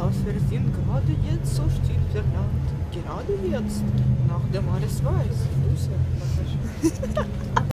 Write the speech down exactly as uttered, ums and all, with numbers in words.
was wir sind gerade jetzt so still verlangt. Gerade jetzt, nach dem alles weiß. Busse, was hast du?